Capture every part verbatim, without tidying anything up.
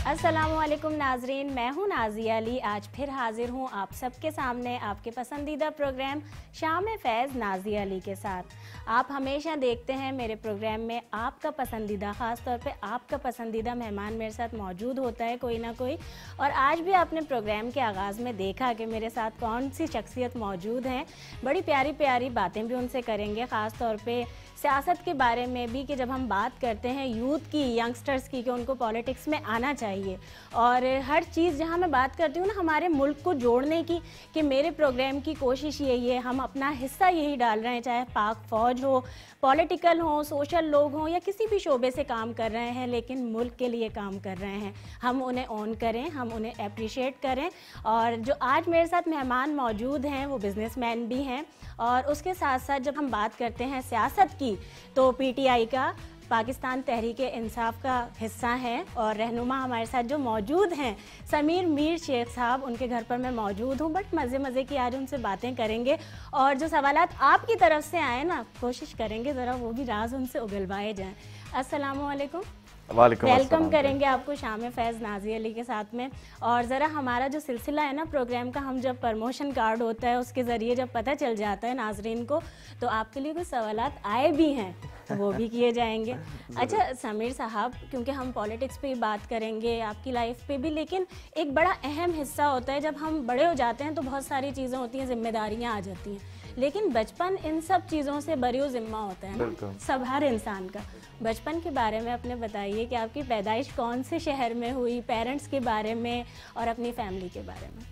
अस्सलामुअलैकुम नाजरीन, मैं हूँ नाज़िया अली। आज फिर हाजिर हूँ आप सबके सामने आपके पसंदीदा प्रोग्राम शाम फैज़ नाज़िया अली के साथ। आप हमेशा देखते हैं मेरे प्रोग्राम में आपका पसंदीदा, ख़ास तौर पे आपका पसंदीदा मेहमान मेरे साथ मौजूद होता है कोई ना कोई। और आज भी आपने प्रोग्राम के आगाज़ में देखा कि मेरे साथ कौन सी शख्सियत मौजूद हैं। बड़ी प्यारी प्यारी बातें भी उनसे करेंगे, ख़ास तौर पे सियासत के बारे में भी, कि जब हम बात करते हैं यूथ की, यंगस्टर्स की, कि उनको पॉलिटिक्स में आना चाहिए। और हर चीज़ जहां मैं बात करती हूँ ना हमारे मुल्क को जोड़ने की, कि मेरे प्रोग्राम की कोशिश यही है, हम अपना हिस्सा यही डाल रहे हैं, चाहे पाक फ़ौज हो, पॉलिटिकल हो, सोशल लोग हों या किसी भी शोबे से काम कर रहे हैं, लेकिन मुल्क के लिए काम कर रहे हैं। हम उन्हें ऑन करें, हम उन्हें अप्रिशिएट करें। और जो आज मेरे साथ मेहमान मौजूद हैं वो बिजनेसमैन भी हैं। और उसके साथ साथ जब हम बात करते हैं सियासत की, तो पीटीआई का, पाकिस्तान तहरीक इंसाफ का हिस्सा हैं। और रहनुमा हमारे साथ जो मौजूद हैं समीर मीर शेख साहब, उनके घर पर मैं मौजूद हूँ। बट मज़े मज़े की आज उनसे बातें करेंगे और जो सवालात आपकी तरफ से आए ना, कोशिश करेंगे ज़रा वो भी राज उनसे उगलवाए जाएँ। अस्सलामुअलैकुम, वेलकम करेंगे आपको शाम फैज़ नाज़िया अली के साथ में। और ज़रा हमारा जो सिलसिला है ना प्रोग्राम का, हम जब प्रमोशन कार्ड होता है उसके ज़रिए जब पता चल जाता है नाजरीन को, तो आपके लिए कुछ सवालात आए भी हैं, वो भी किए जाएंगे। अच्छा समीर साहब, क्योंकि हम पॉलिटिक्स पे ही बात करेंगे, आपकी लाइफ पे भी, लेकिन एक बड़ा अहम हिस्सा होता है जब हम बड़े हो जाते हैं तो बहुत सारी चीज़ें होती हैं, जिम्मेदारियाँ आ जाती हैं, लेकिन बचपन इन सब चीज़ों से बरी ज़िम्मा होता है ना सब, हर इंसान का। बचपन के बारे में अपने बताइए कि आपकी पैदाइश कौन से शहर में हुई, पेरेंट्स के बारे में और अपनी फैमिली के बारे में।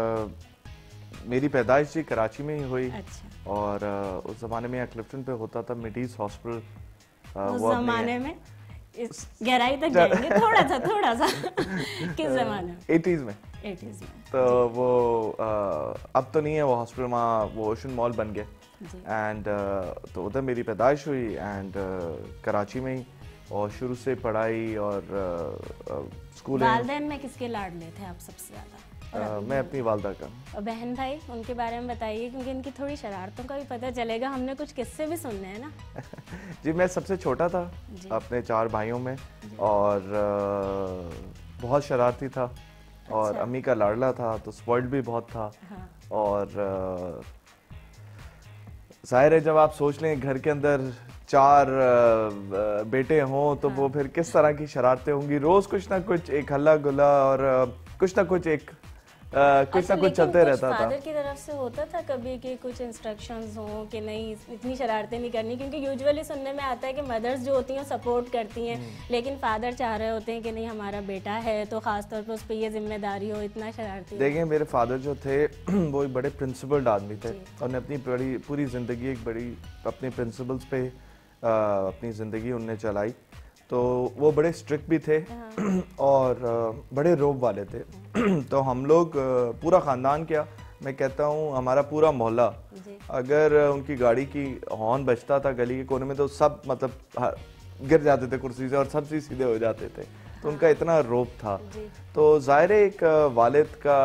आ, मेरी पैदाइश जी कराची में ही हुई। अच्छा। और आ, उस ज़माने में क्लिफ्टन पे होता था मिडीज हॉस्पिटल। उस ज़माने में इस गहराई तक जाएंगे थोड़ा सा थोड़ा सा किस ज़माने में? एटीज़ में। एटीज़ में तो वो आ, अब तो नहीं है वो हॉस्पिटल, वहाँ वो ओशन मॉल बन गए। एंड uh, तो उधर मेरी पैदाइश हुई एंड uh, कराची में ही, और शुरू से पढ़ाई और uh, uh, स्कूल। वालिदैन में किसके लाडले थे आप सबसे ज़्यादा? uh, मैं अपनी वालदा का। और बहन भाई, उनके बारे में बताइए, क्योंकि इनकी थोड़ी शरारतों का भी पता चलेगा, हमने कुछ किस्से भी सुनने हैं ना। जी मैं सबसे छोटा था अपने चार भाइयों में, और uh, बहुत शरारती था। अच्छा। और अम्मी का लाडला था तो स्पॉइल्ड भी बहुत था। हाँ। और uh, जाहिर है जब आप सोच लें घर के अंदर चार बेटे हों तो हाँ। वो फिर किस तरह की शरारतें होंगी, रोज कुछ ना कुछ एक हल्ला गुल्ला और कुछ ना कुछ एक आ, कुछ अच्छा, ना कुछ चलते रहता था। फादर की तरफ से होता था कभी कि कुछ इंस्ट्रक्शंस हो कि नहीं इतनी शरारतें नहीं करनी, क्योंकि यूजुअली सुनने में आता है कि मदर्स जो होती हैं सपोर्ट करती हैं, लेकिन फादर चाह रहे होते हैं कि नहीं हमारा बेटा है तो खास तौर पर उस पर ये जिम्मेदारी हो, इतना शरारती। देखिए मेरे फादर जो थे वो एक बड़े प्रिंसिपल्ड आदमी थे, और अपनी बड़ी पूरी ज़िंदगी एक बड़ी अपने प्रिंसिपल्स पे अपनी ज़िंदगी उनने चलाई। तो वो बड़े स्ट्रिक्ट भी थे और बड़े रोब वाले थे। तो हम लोग पूरा ख़ानदान, क्या मैं कहता हूँ हमारा पूरा मोहल्ला, अगर उनकी गाड़ी की हॉर्न बजता था गली के कोने में तो सब मतलब गिर जाते थे कुर्सी से और सब चीज़ सीधे हो जाते थे। तो उनका इतना रोब था। तो ज़ाहिर एक वालिद का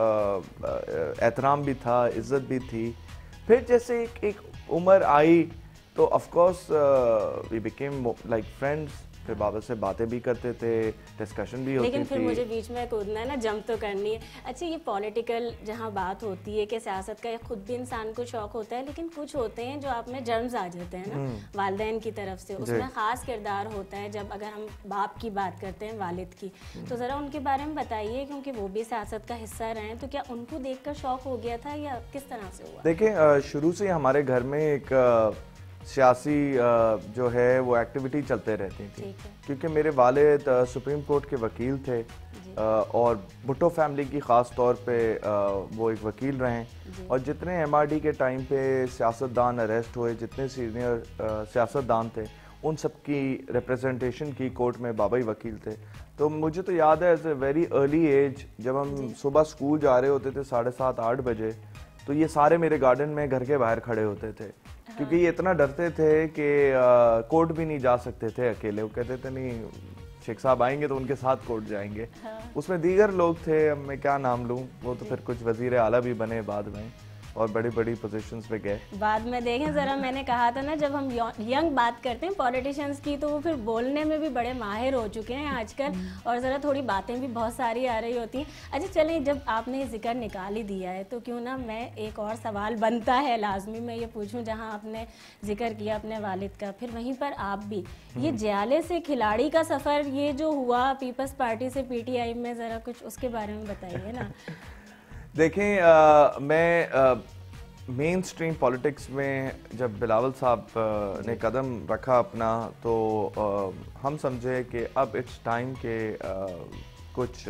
एहतराम भी था, इज़्ज़त भी थी। फिर जैसे एक एक उम्र आई तो of course we became like friends. फिर बाबा से बातें भी करते थे, डिस्कशन भी होती थी। लेकिन फिर मुझे बीच में कूदना है ना, जंप तो करनी है। अच्छा, ये पॉलिटिकल जहाँ बात होती है कि सियासत का खुद भी इंसान को शौक होता है, लेकिन कुछ होते हैं जो आप में जर्म्स आ जाते हैं ना वालिदैन की तरफ से, उसमें ख़ास किरदार होता है। जब अगर हम बाप की बात करते हैं, वालिद की, तो ज़रा उनके बारे में बताइए, क्योंकि वो भी सियासत का हिस्सा रहे हैं। तो क्या उनको देख कर शौक हो गया था या किस तरह से हुआ? देखिए शुरू से हमारे घर में एक सियासी जो है वो एक्टिविटी चलते रहती थी, क्योंकि मेरे वालिद सुप्रीम कोर्ट के वकील थे और भुट्टो फैमिली की ख़ास तौर पे वो एक वकील रहे। और जितने एमआरडी के टाइम पे सियासतदान अरेस्ट हुए, जितने सीनियर सियासतदान थे, उन सब की रिप्रेजेंटेशन की कोर्ट में बाबा ही वकील थे। तो मुझे तो याद है age a very early age, जब हम सुबह स्कूल जा रहे होते थे साढ़े सात आठ बजे, तो ये सारे मेरे गार्डन में घर के बाहर खड़े होते थे। हाँ। क्योंकि ये इतना डरते थे कि कोर्ट भी नहीं जा सकते थे अकेले। वो कहते थे नहीं शेख साहब आएंगे तो उनके साथ कोर्ट जाएंगे। हाँ। उसमें दीगर लोग थे, अब मैं क्या नाम लूँ, वो तो फिर कुछ वजीर आला भी बने बाद में। और बड़ी बड़ी पोजीशंस पे गए। बाद में देखें ज़रा, मैंने कहा था ना जब हम यंग बात करते हैं पॉलिटिशियंस की तो वो फिर बोलने में भी बड़े माहिर हो चुके हैं आजकल, और ज़रा थोड़ी बातें भी बहुत सारी आ रही होती हैं। अच्छा चलें, जब आपने ये जिक्र निकाल ही दिया है तो क्यों ना मैं एक और सवाल बनता है लाजमी मैं ये पूछूं, जहां आपने जिक्र किया अपने वालिद का, फिर वहीं पर आप भी ये ज्याले से खिलाड़ी का सफ़र ये जो हुआ पीपल्स पार्टी से पीटीआई में, ज़रा कुछ उसके बारे में बताइए ना। देखें, आ, मैं मेन स्ट्रीम पॉलिटिक्स में जब बिलावल साहब ने कदम रखा अपना, तो आ, हम समझे कि अब इट्स टाइम के आ, कुछ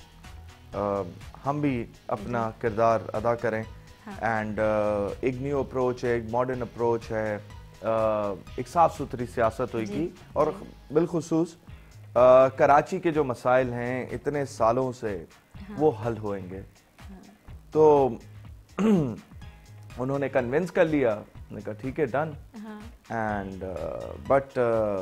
आ, हम भी अपना किरदार अदा करें। एंड हाँ। एक न्यू अप्रोच है, एक मॉडर्न अप्रोच है, आ, एक साफ़ सुथरी सियासत होगी, और बिलखुसूस कराची के जो मसाइल हैं इतने सालों से हाँ। वो हल होंगे। तो उन्होंने कन्विंस कर लिया, उन्होंने कहा ठीक है डन। एंड बट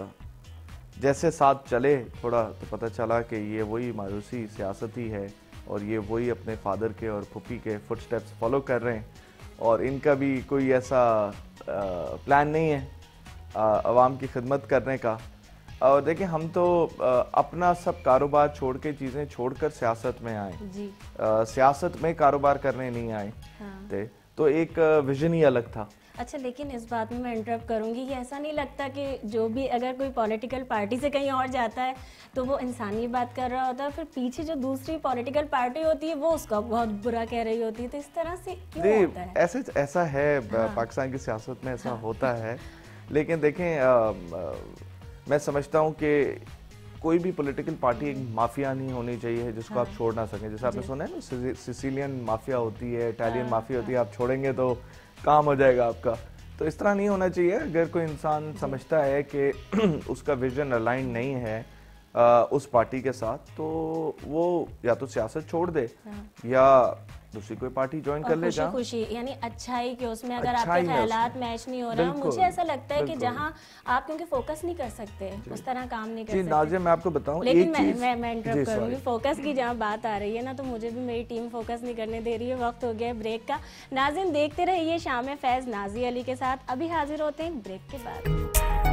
जैसे साथ चले थोड़ा तो पता चला कि ये वही मायूसी सियासत ही है, और ये वही अपने फादर के और फुफी के फुटस्टेप्स फॉलो कर रहे हैं, और इनका भी कोई ऐसा प्लान नहीं है आवाम की खिदमत करने का। और देखिए, हम तो अपना सब कारोबार छोड़ के, चीज़ें छोड़कर सियासत में आए, सियासत में कारोबार करने नहीं आए हाँ। थे, तो एक विजन ही अलग था। अच्छा, लेकिन इस बात में मैं इंटरप्ट करूंगी कि ऐसा नहीं लगता कि जो भी अगर कोई पॉलिटिकल पार्टी से कहीं और जाता है तो वो इंसानी बात कर रहा होता है, फिर पीछे जो दूसरी पॉलिटिकल पार्टी होती है वो उसका बहुत बुरा कह रही होती है, तो इस तरह से क्यों होता है? ऐसे ऐसा है हाँ। पाकिस्तान की सियासत में ऐसा हाँ। होता है, लेकिन देखें आ, आ, मैं समझता हूँ कि कोई भी पॉलिटिकल पार्टी एक माफिया नहीं होनी चाहिए जिसको हाँ। आप छोड़ ना सकें। जैसे आपने सुना है ना, सिसिलियन माफिया होती है, इटालियन हाँ, माफिया होती है, आप छोड़ेंगे तो काम हो जाएगा आपका। तो इस तरह नहीं होना चाहिए। अगर कोई इंसान समझता है कि उसका विजन अलाइन नहीं है आ, उस पार्टी के साथ, तो वो या तो सियासत छोड़ दे हाँ। या दूसरी कोई पार्टी ज्वाइन कर ले। खुशी खुशी यानी अच्छाई के उसमें अगर आपके ख्यालात मैच नहीं हो रहा, मुझे ऐसा लगता है कि जहां आप क्योंकि फोकस नहीं कर सकते उस तरह काम नहीं कर सकते। नाज़िया, मैं आपको बताऊं, लेकिन मैं मैं मैं इंटरप्ट करूंगी, फोकस की जहां बात आ रही है ना, तो मुझे भी मेरी टीम फोकस नहीं करने दे रही है। वक्त हो गया ब्रेक का। नाज़रीन, देखते रहिए शाम फैज नाज़िया अली के साथ। अभी हाजिर होते हैं ब्रेक के बाद।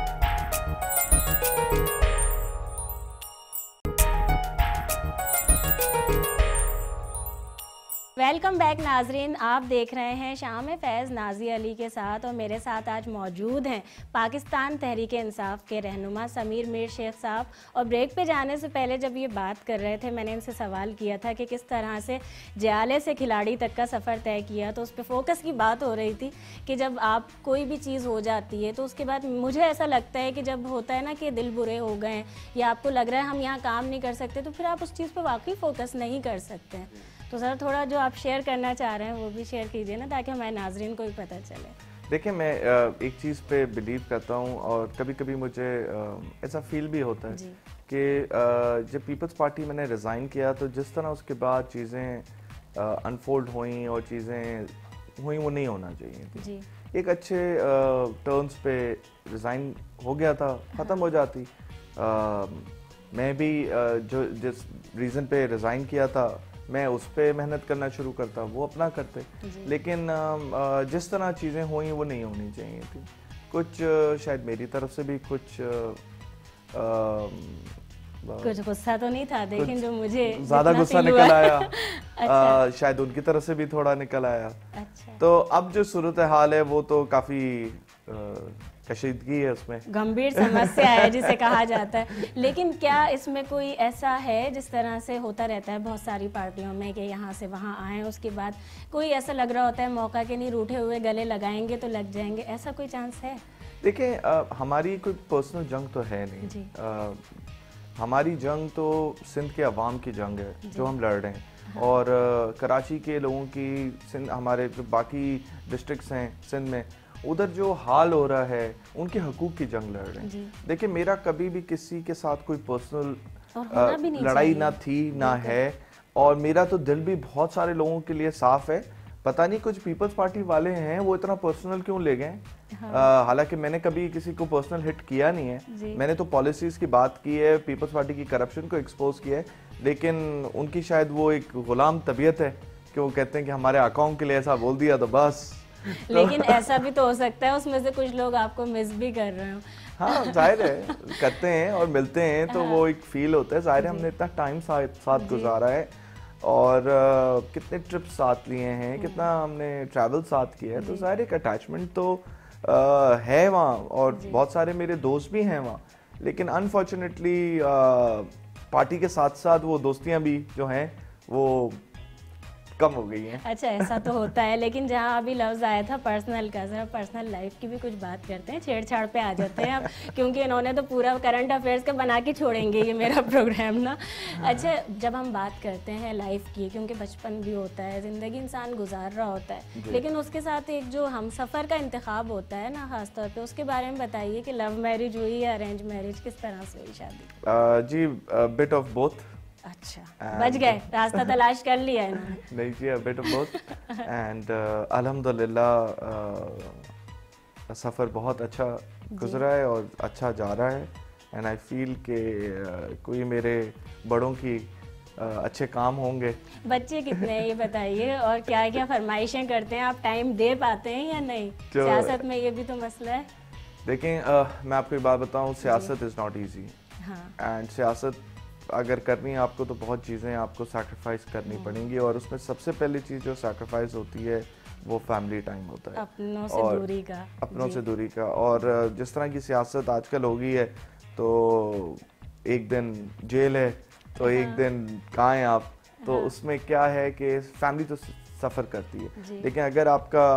वेलकम बैक नाजरीन, आप देख रहे हैं शाम फैज़ नाज़िया अली के साथ, और मेरे साथ आज मौजूद हैं पाकिस्तान तहरीक इंसाफ के रहनुमा समीर मीर शेख साहब। और ब्रेक पे जाने से पहले जब ये बात कर रहे थे, मैंने इनसे सवाल किया था कि किस तरह से ज्याले से खिलाड़ी तक का सफ़र तय किया, तो उस पर फोकस की बात हो रही थी कि जब आप कोई भी चीज़ हो जाती है तो उसके बाद मुझे ऐसा लगता है कि जब होता है ना कि दिल बुरे हो गए या आपको लग रहा है हम यहाँ काम नहीं कर सकते, तो फिर आप उस चीज़ पर वाकई फोकस नहीं कर सकते हैं। तो सर थोड़ा जो आप शेयर करना चाह रहे हैं वो भी शेयर कीजिए ना, ताकि हमारे नाजरीन को भी पता चले। देखिए, मैं एक चीज़ पे बिलीव करता हूँ, और कभी कभी मुझे ऐसा फील भी होता है कि जब पीपल्स पार्टी मैंने रिज़ाइन किया, तो जिस तरह उसके बाद चीज़ें अनफोल्ड हुई और चीज़ें हुई वो नहीं होना चाहिए थी। एक अच्छे टर्म्स पे रिज़ाइन हो गया था, ख़त्म हाँ। हो जाती। आ, मैं भी जो जिस रीज़न पे रिज़ाइन किया था मैं उस पर मेहनत करना शुरू करता, वो अपना करते, लेकिन जिस तरह चीज़ें हुई वो नहीं होनी चाहिए थी। कुछ शायद मेरी तरफ से भी कुछ कुछ गुस्सा तो नहीं था, लेकिन जो मुझे ज़्यादा गुस्सा निकल आया। अच्छा। शायद उनकी तरफ से भी थोड़ा निकल आया। अच्छा। तो अब जो सूरत हाल है वो तो काफ़ी कशीदगी है, उसमें गंभीर समस्या है जिसे कहा जाता है। लेकिन क्या इसमें कोई ऐसा है, जिस तरह से होता रहता है बहुत सारी पार्टियों में कि यहाँ से वहाँ आए, उसके बाद कोई ऐसा लग रहा होता है मौका के नहीं रूठे हुए गले लगाएंगे तो लग जाएंगे, ऐसा कोई चांस है? देखिए, हमारी कोई पर्सनल जंग तो है नहीं। आ, हमारी जंग तो सिंध के अवाम की जंग है जो हम लड़ रहे हैं। हाँ। और आ, कराची के लोगों की, सिंध हमारे जो बाकी डिस्ट्रिक्ट्स हैं सिंध में, उधर जो हाल हो रहा है उनके हकूक की जंग लड़ रहे हैं। देखिए, मेरा कभी भी किसी के साथ कोई पर्सनल लड़ाई ना थी ना है, और मेरा तो दिल भी बहुत सारे लोगों के लिए साफ है। पता नहीं कुछ पीपल्स पार्टी वाले हैं वो इतना पर्सनल क्यों ले गए। हाँ। हालांकि मैंने कभी किसी को पर्सनल हिट किया नहीं है, मैंने तो पॉलिसीज की बात की है, पीपल्स पार्टी की करप्शन को एक्सपोज किया है, लेकिन उनकी शायद वो एक गुलाम तबीयत है कि वो कहते हैं कि हमारे अकाउंट के लिए ऐसा बोल दिया तो बस। लेकिन ऐसा भी तो हो सकता है उसमें से कुछ लोग आपको मिस भी कर रहे हो। हाँ जाहिर है, करते हैं और मिलते हैं तो वो एक फील होता है। जाहिर है हमने इतना टाइम साथ साथ गुजारा है और uh, कितने ट्रिप्स साथ लिए हैं, कितना हमने ट्रैवल साथ किया है, तो जाहिर एक अटैचमेंट तो uh, है वहाँ और बहुत सारे मेरे दोस्त भी हैं वहाँ। लेकिन अनफॉर्चुनेटली पार्टी के साथ साथ वो दोस्तियाँ भी जो हैं वो कम हो गई हैं। अच्छा, ऐसा तो होता है। लेकिन जहाँ अभी लफ्ज़ आया था पर्सनल का, जरा पर्सनल लाइफ की भी कुछ बात करते हैं, छेड़छाड़ पे आ जाते हैं अब, क्योंकि इन्होंने तो पूरा करंट अफेयर्स का बना के छोड़ेंगे ये मेरा प्रोग्राम ना। अच्छा, जब हम बात करते हैं लाइफ की, क्योंकि बचपन भी होता है, ज़िंदगी इंसान गुजार रहा होता है, लेकिन उसके साथ एक जो हम सफ़र का इंतखाब होता है ना खासतौर पर, उसके बारे में बताइए कि लव मैरिज हुई या अरेंज मैरिज, किस तरह से हुई शादी? जी बिट ऑफ बोथ। अच्छा, बच गए, रास्ता तलाश कर लिया इन्होंने। नहीं जी, a bit of both and अल्हम्दुलिल्लाह सफ़र बहुत अच्छा गुजरा है और अच्छा जा रहा है। एंड आई फील कि uh, कोई मेरे बड़ों की uh, अच्छे काम होंगे। बच्चे कितने हैं ये बताइए, और क्या क्या फरमाइशें करते हैं, आप टाइम दे पाते हैं या नहीं? सियासत में ये भी तो मसला है। देखें, uh, मैं आपको एक बात बताऊं, सियासत इज़ नॉट ईजी एंड सियासत अगर करनी है आपको तो बहुत चीज़ें आपको सैक्रिफाइस करनी पड़ेंगी, और उसमें सबसे पहली चीज़ जो सैक्रिफाइस होती है वो फैमिली टाइम होता है, अपनों से दूरी का। अपनों से दूरी का। और जिस तरह की सियासत आजकल हो गई है, तो एक दिन जेल है तो एक दिन कहाँ हैं आप, तो उसमें क्या है कि फैमिली तो सफ़र करती है, लेकिन अगर आपका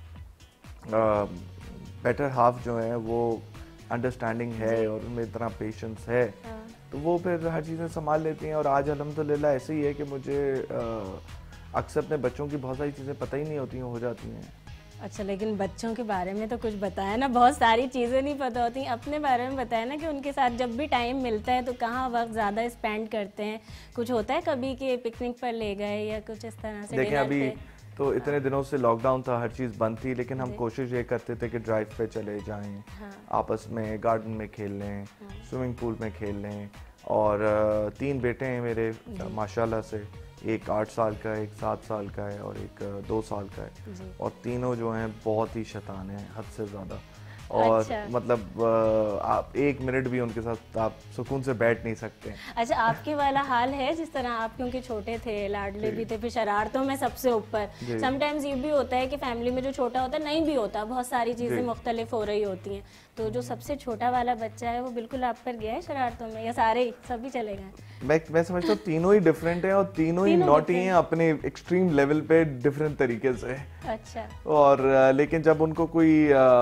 बेटर हाफ जो है वो अंडरस्टैंडिंग है और उनमें इतना पेशेंस है, तो वो फिर हर चीज़ें संभाल लेती हैं। और आज अल्हम्दुलिल्लाह ऐसे ही है कि मुझे अक्सर अपने बच्चों की बहुत सारी चीज़ें पता ही नहीं होती हैं, हो जाती हैं। अच्छा, लेकिन बच्चों के बारे में तो कुछ बताया ना, बहुत सारी चीज़ें नहीं पता होती। अपने बारे में बताया ना कि उनके साथ जब भी टाइम मिलता है तो कहाँ वक्त ज़्यादा स्पेंड करते हैं, कुछ होता है कभी कि पिकनिक पर ले गए या कुछ इस तरह से? देखें, अभी तो इतने दिनों से लॉकडाउन था, हर चीज़ बंद थी, लेकिन हम कोशिश ये करते थे कि ड्राइव पे चले जाएं, हाँ। आपस में गार्डन में खेल लें, हाँ। स्विमिंग पूल में खेल लें। और तीन बेटे हैं मेरे माशाल्लाह से, एक आठ साल का है, एक सात साल का है और एक दो साल का है, और तीनों जो हैं बहुत ही शैतान हैं, हद से ज़्यादा। और अच्छा। मतलब आप एक मिनट भी उनके साथ आप सुकून से बैठ नहीं सकते। अच्छा, आपके वाला हाल है जिस तरह आप, क्योंकि छोटे थे, लाडले भी थे, फिर शरारतों में सबसे ऊपर। समटाइम्स ये भी होता है कि फैमिली में जो छोटा होता है नहीं भी होता, बहुत सारी चीज़ें मुख्तलिफ हो रही होती हैं, तो जो सबसे छोटा वाला बच्चा है वो बिल्कुल आप पर गया है शरारतों में, या सारे ही सभी चले गए? मैं मैं समझता हूँ तीनों ही डिफरेंट हैं और तीनों ही नॉटी हैं अपने एक्सट्रीम लेवल पे डिफरेंट तरीके से। अच्छा। और लेकिन जब उनको कोई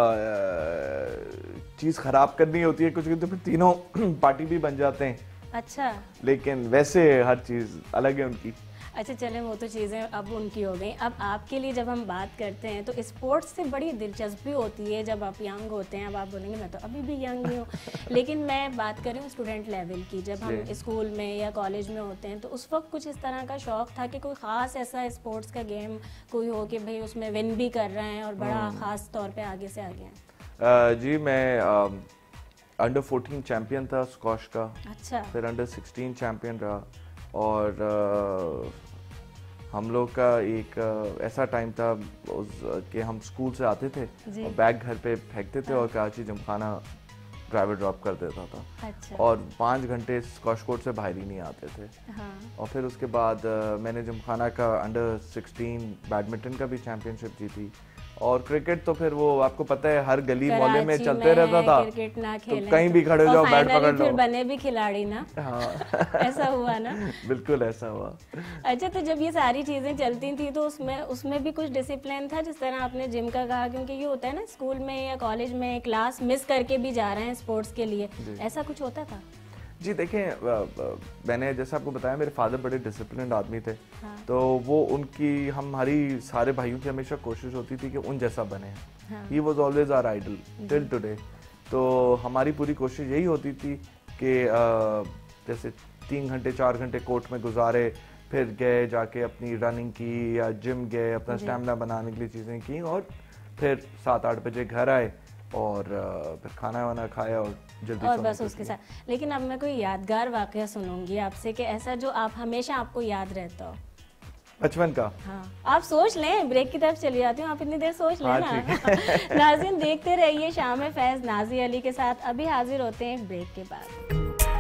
चीज़ खराब करनी होती है कुछ, तो फिर तीनों पार्टी भी बन जाते हैं। अच्छा। लेकिन वैसे हर चीज़ अलग है उनकी। अच्छा, चलें वो तो चीज़ें अब उनकी हो गई। अब आपके लिए जब हम बात करते हैं तो स्पोर्ट्स से बड़ी दिलचस्पी होती है जब आप यंग होते हैं। अब आप बोलेंगे मैं तो अभी भी यंग ही हूँ, लेकिन मैं बात कर रही हूँ स्टूडेंट लेवल की। जब हम स्कूल में या कॉलेज में होते हैं तो उस वक्त कुछ इस तरह का शौक़ था कि कोई ख़ास ऐसा स्पोर्ट्स का गेम कोई हो कि भाई उसमें विन भी कर रहे हैं और बड़ा ख़ास तौर पर आगे से आगे हैं? जी, मैं अंडर फोर्टीन चैम्पियन था स्क्वॉश का। अच्छा। फिर अंडर सिक्सटीन चैम्पियन रहा, और आ, हम लोग का एक आ, ऐसा टाइम था उस कि हम स्कूल से आते थे और बैग घर पे फेंकते थे, हाँ। और कराची जिमखाना ड्राइवर ड्रॉप कर देता था। अच्छा। और पाँच घंटे स्क्वॉश कोर्ट से बाहर ही नहीं आते थे। हाँ। और फिर उसके बाद आ, मैंने जिमखाना का अंडर सिक्सटीन बैडमिंटन का भी चैम्पियनशिप जीती। और क्रिकेट तो फिर वो आपको पता है हर गली मोहल्ले में चलते रहता था, क्रिकेट ना खेले तो कहीं भी खड़े हो जाओ, बैट पकड़ लो। फिर बने भी खिलाड़ी ना। हाँ। ऐसा हुआ ना? बिल्कुल ऐसा हुआ। अच्छा, तो जब ये सारी चीज़ें चलती थी तो उसमें उसमें भी कुछ डिसिप्लिन था, जिस तरह आपने जिम का कहा, क्योंकि ये होता है ना स्कूल में या कॉलेज में क्लास मिस करके भी जा रहे हैं स्पोर्ट्स के लिए, ऐसा कुछ होता था? जी देखें, मैंने जैसे आपको बताया मेरे फादर बड़े डिसिप्लिन्ड आदमी थे। हाँ। तो वो उनकी हमारी सारे भाइयों की हमेशा कोशिश होती थी कि उन जैसा बने। He was always our idol till today. तो हमारी पूरी कोशिश यही होती थी कि जैसे तीन घंटे चार घंटे कोर्ट में गुजारे, फिर गए जाके अपनी रनिंग की या जिम गए, अपना स्टैमिना बनाने के लिए चीज़ें की, और फिर सात आठ बजे घर आए और फिर खाना वाना खाया और जल्दी और बस उसके साथ। लेकिन अब मैं कोई यादगार वाकया सुनूंगी आपसे कि ऐसा जो आप हमेशा आपको याद रहता हो। बचपन का। हाँ, आप सोच लें, ब्रेक की तरफ चली जाती हूँ, आप इतनी देर सोच लें हाँ, ना। नाज़रीन देखते रहिए शाम में फैज़ नाज़िया अली के साथ। अभी हाजिर होते हैं ब्रेक के बाद।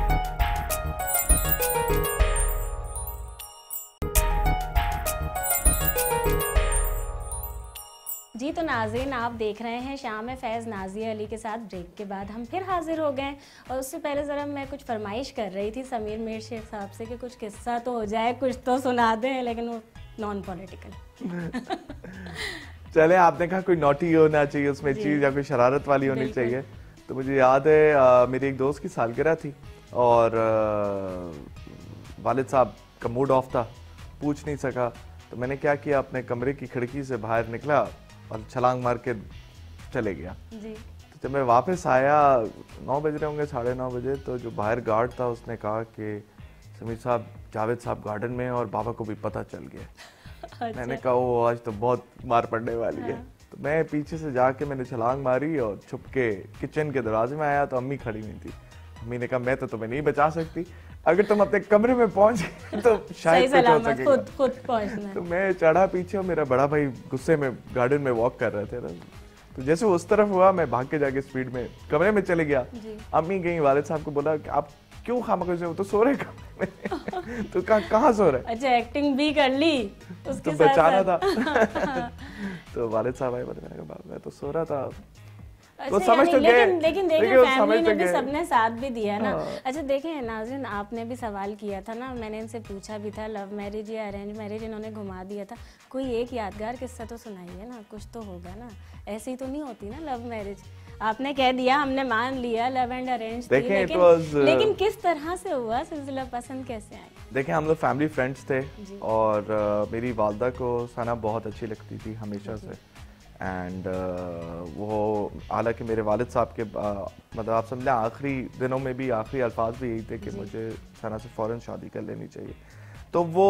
जी तो नाज़रीन आप देख रहे हैं शाम में फैज़ नाज़िया अली के साथ। ब्रेक के बाद हम फिर हाजिर हो गए और उससे पहले ज़रा मैं कुछ फरमाइश कर रही थी समीर मीर शेख साहब से कि कुछ किस्सा तो हो जाए, कुछ तो सुना दें, लेकिन वो नॉन पॉलिटिकल। चले, आपने कहा कोई नॉटी होना चाहिए उसमें चीज़ या कोई शरारत वाली होनी चाहिए, तो मुझे याद है आ, मेरी एक दोस्त की सालगिरह थी और आ, वालिद साहब का मूड ऑफ था, पूछ नहीं सका, तो मैंने क्या किया, अपने कमरे की खिड़की से बाहर निकला और छलांग मार के चले गया जी। तो जब मैं वापस आया, नौ बज रहे होंगे, साढ़े नौ बजे, तो जो बाहर गार्ड था उसने कहा कि समीर साहब, जावेद साहब गार्डन में और बाबा को भी पता चल गया। अच्छा। मैंने कहा वो आज तो बहुत मार पड़ने वाली है। हाँ। तो मैं पीछे से जाके मैंने छलांग मारी और छुप के किचन के दरवाजे में आया तो अम्मी खड़ी हुई थी। अम्मी ने कहा मैं तो तुम्हें नहीं बचा सकती, अगर तुम अपने कमरे में पहुंच गए तो शायद कुछ हो सकेगा। खुद खुद पहुंचना। तो मैं चढ़ा पीछे और मेरा बड़ा भाई गुस्से में गार्डन में वॉक कर रहे थे ना, तो जैसे वो उस तरफ हुआ मैं भाग के जाके स्पीड में कमरे में चले गया। अम्मी गई, वालिद साहब को बोला कि आप क्यों खामखा से, वो तो सो रहे कमरे में। तो कहा कहाँ सो रहे? अच्छा, एक्टिंग भी कर ली उसके तो बचाना था। तो वालिद साहब आए, मैंने कहा मैं तो सो रहा था। अच्छा, तो समझ तो लेकिन लेकिन देखें फैमिली ने भी सबने साथ भी दिया ना। अच्छा देखें नाज़रीन, आपने भी सवाल किया था ना, मैंने इनसे पूछा भी था लव मैरिज या अरेंज मैरिज, इन्होंने घुमा दिया था। कोई एक यादगार किस्सा तो सुनाइए ना, कुछ तो होगा ना, ऐसी तो नहीं होती ना लव मैरिज। आपने कह दिया, हमने मान लिया लव एंड अरेंज थी, लेकिन, was, लेकिन किस तरह से हुआ सिलसिला, पसंद कैसे आई? देखें हम लोग फैमिली फ्रेंड्स थे और uh, मेरी वालदा को सना बहुत अच्छी लगती थी हमेशा से, एंड uh, वो हालांकि मेरे वालिद साहब के uh, मतलब आप समझें आखिरी दिनों में भी आखिरी अल्फाज भी यही थे कि मुझे सना से फ़ौरन शादी कर लेनी चाहिए। तो वो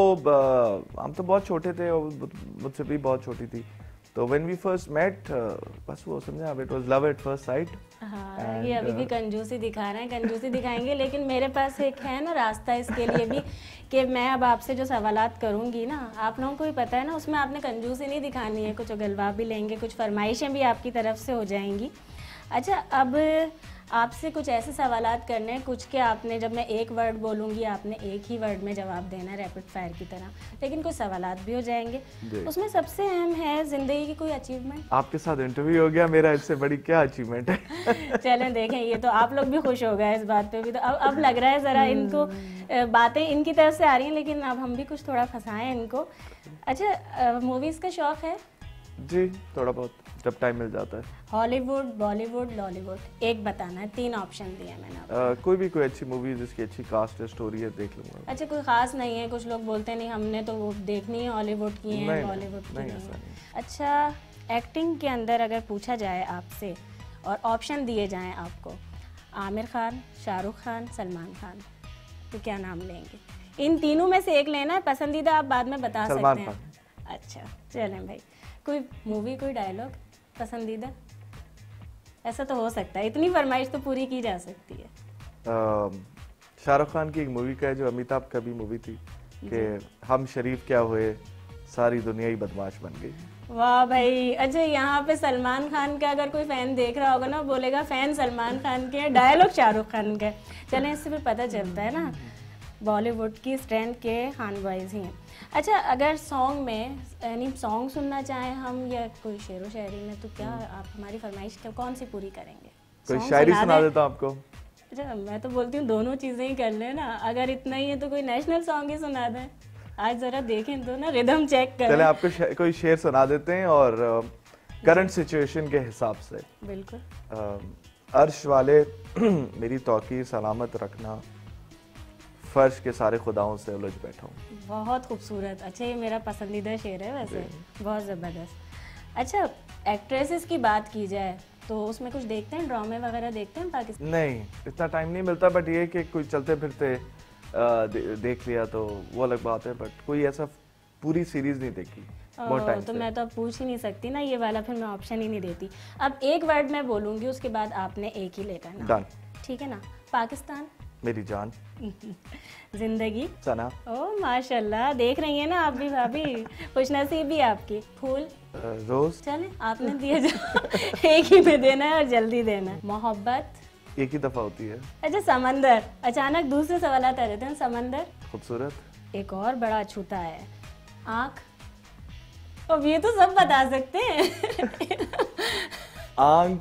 uh, हम तो बहुत छोटे थे और मुझसे भी बहुत छोटी थी, तो व्हेन वी फर्स्ट मेट बस वो समझा, it was love at first sight. हाँ, ये अभी भी कंजूसी दिखा रहे हैं, कंजूसी दिखाएंगे, लेकिन मेरे पास एक है ना रास्ता इसके लिए भी कि मैं अब आपसे जो सवालात करूंगी ना, आप लोगों को भी पता है ना, उसमें आपने कंजूसी नहीं दिखानी है, कुछ गलवा भी लेंगे, कुछ फरमाइशें भी आपकी तरफ से हो जाएंगी। अच्छा, अब आपसे कुछ ऐसे सवालात करने हैं, कुछ के आपने, जब मैं एक वर्ड बोलूँगी आपने एक ही वर्ड में जवाब देना है रैपिड फायर की तरह, लेकिन कुछ सवालात भी हो जाएंगे। उसमें सबसे अहम है ज़िंदगी की कोई अचीवमेंट। आपके साथ इंटरव्यू हो गया मेरा, इससे बड़ी क्या अचीवमेंट है। चलें देखें, ये तो आप लोग भी खुश हो गए इस बात पे भी, तो अब अब लग रहा है ज़रा इनको बातें इनकी तरफ से आ रही हैं, लेकिन अब हम भी कुछ थोड़ा फंसाएं इनको। अच्छा, मूवीज़ का शौक़ है? जी थोड़ा बहुत, जब टाइम मिल जाता है। हॉलीवुड, बॉलीवुड, लॉलीवुड, एक बताना है, तीन ऑप्शन दिए मैंने आपको। कोई भी कोई अच्छी मूवी जिसकी अच्छी कास्ट है, स्टोरी है, देख लूंगा। अच्छा, कोई खास नहीं है? कुछ लोग बोलते नहीं हमने तो वो देखनी है, हॉलीवुड की है, बॉलीवुड की नहीं है। अच्छा, एक्टिंग के अंदर अगर पूछा जाए आपसे और ऑप्शन दिए जाएं आपको, आमिर खान, शाहरुख खान, सलमान खान, तो क्या नाम लेंगे? इन तीनों में से एक लेना है, पसंदीदा आप बाद में बता सकते हैं। अच्छा चलें भाई, कोई मूवी, कोई डायलॉग पसंदीदा? ऐसा तो हो सकता है, इतनी फरमाइश तो पूरी की जा सकती है। शाहरुख खान की एक मूवी का है जो अमिताभ का भी मूवी थी कि हम शरीफ क्या हुए, सारी दुनिया ही बदमाश बन गई। वाह भाई। अच्छा, यहाँ पे सलमान खान का अगर कोई फैन देख रहा होगा ना, बोलेगा फैन सलमान खान के, डायलॉग शाहरुख खान का। चलें, इससे फिर पता चलता है ना बॉलीवुड की स्ट्रेंथ के खान बॉयज़ ही हैं। अच्छा, अगर सॉन्ग में यानी सॉन्ग सुनना चाहें हम या कोई शेर व शायरी में, तो क्या आप हमारी फरमाइश कौन सी पूरी करेंगे? कोई शायरी सुना देता हूं आपको। अच्छा, मैं तो बोलती हूँ दोनों चीज़ें ही कर लें ना, अगर इतना ही है तो कोई नेशनल सॉन्ग ही सुना दें। आज ज़रा देखें तो ना, रिदम चेक करें। चले आपको कोई शेर सुना देते हैं और करंट सिचुएशन के हिसाब से। बिल्कुल। अर्श वाले मेरी तौकीर सलामत रखना, फर्श के सारे खुदाओं से उलझ बैठा हूँ। बहुत खूबसूरत। अच्छा, ये मेरा पसंदीदा शेर है वैसे, बहुत ज़बरदस्त। अच्छा, एक्ट्रेसेस की बात की जाए तो उसमें कुछ देखते हैं, ड्रामे वगैरह देखते हैं पाकिस्तान? नहीं, इतना टाइम नहीं मिलता, बट ये कि कोई चलते फिरते दे, देख लिया तो वो अलग बात है, बट कोई ऐसा पूरी सीरीज नहीं देखी बहुत टाइम तो से। मैं तो अब पूछ ही नहीं सकती ना, ये वाला फिर मैं ऑप्शन ही नहीं देती। अब एक वर्ड मैं बोलूँगी, उसके बाद आपने एक ही लेकर ना, ठीक है ना? पाकिस्तान, मेरी जान। जिंदगी। सना। ओ माशाल्लाह, देख रही हैं ना आप भी भाभी, खुशनसीबी आपकी। फूल। रोज। चले आपने दिया जो एक ही में देना है और जल्दी देना है। मोहब्बत एक ही दफा होती है। अच्छा समंदर, अचानक दूसरे सवाल आ रहे थे। समंदर। खूबसूरत। एक और बड़ा छूता है। आँख। अब ये तो सब बता सकते हैं। आंख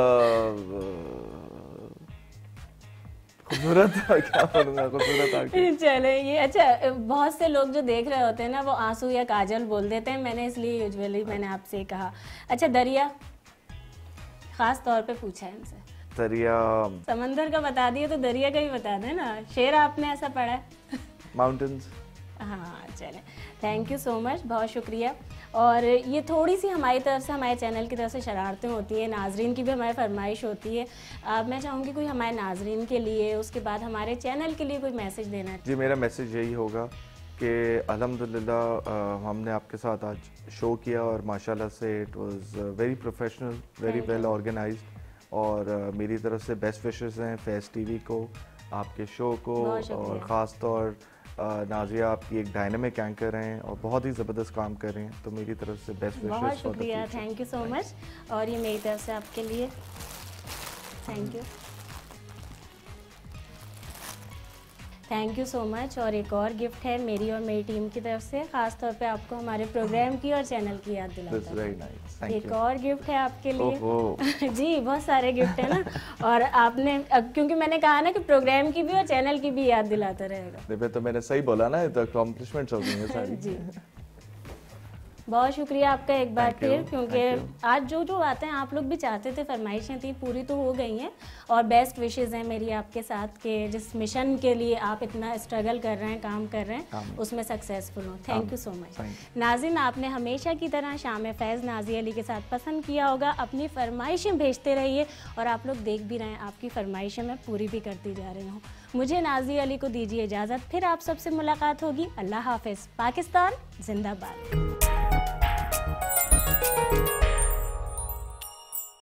खूबसूरत, क्या बोलूंगा, खूबसूरत आंखें। चले ये अच्छा, बहुत से लोग जो देख रहे होते हैं ना वो आंसू या काजल बोल देते हैं, मैंने इसलिए यूजुअली मैंने आपसे कहा। अच्छा दरिया, खास तौर पे पूछा है इनसे। दरिया। समंदर का बता दिए तो दरिया का ही बता देना, शेर आपने ऐसा पढ़ा है। माउंटेन्स। हाँ चले, थैंक यू सो मच, बहुत शुक्रिया। और ये थोड़ी सी हमारी तरफ से, हमारे चैनल की तरफ से शरारतें होती है, नाजरीन की भी हमारी फरमाइश होती है। अब मैं चाहूँगी कोई हमारे नाजरीन के लिए, उसके बाद हमारे चैनल के लिए कोई मैसेज देना है। जी मेरा मैसेज यही होगा कि अल्हम्दुलिल्लाह हमने आपके साथ आज शो किया और माशाल्लाह से it was very professional, very well organised, और uh, मेरी तरफ से बेस्ट विशेस हैं फैज़ टीवी को, आपके शो को, और ख़ास तौर नाजिया आपकी एक डायनामिक एंकर हैं और बहुत ही ज़बरदस्त काम कर रहे हैं, तो मेरी तरफ से बेस्ट विशेस। बहुत शुक्रिया, थैंक यू सो मच। और ये मेरी तरफ से आपके लिए thank you, thank you so much. और एक और गिफ्ट है मेरी और मेरी टीम की तरफ से, खास तौर पे आपको हमारे प्रोग्राम की और चैनल की याद दिलाता है। एक और गिफ्ट है आपके लिए। जी बहुत सारे गिफ्ट है ना, और आपने क्योंकि मैंने कहा ना कि प्रोग्राम की भी और चैनल की भी याद दिलाता रहेगा। तो मैंने सही बोला ना, तो अकॉम्प्लिशमेंट्स हो गई हैं सारी। जी बहुत शुक्रिया आपका एक बार फिर, क्योंकि आज जो जो आते हैं आप लोग भी चाहते थे, फरमाइशें थी, पूरी तो हो गई हैं, और बेस्ट विशेज़ हैं मेरी आपके साथ के जिस मिशन के लिए आप इतना स्ट्रगल कर रहे हैं, काम कर रहे हैं, उसमें सक्सेसफुल हो। Thank you so much. नाज़रीन, आपने हमेशा की तरह शाम फैज़ नाज़िया अली के साथ पसंद किया होगा, अपनी फरमाइशें भेजते रहिए, और आप लोग देख भी रहे हैं आपकी फरमाइशें मैं पूरी भी करती जा रही हूँ। मुझे नाज़िया अली को दीजिए इजाज़त, फिर आप सबसे मुलाकात होगी। अल्लाह हाफ़िज़। पाकिस्तान जिंदाबाद।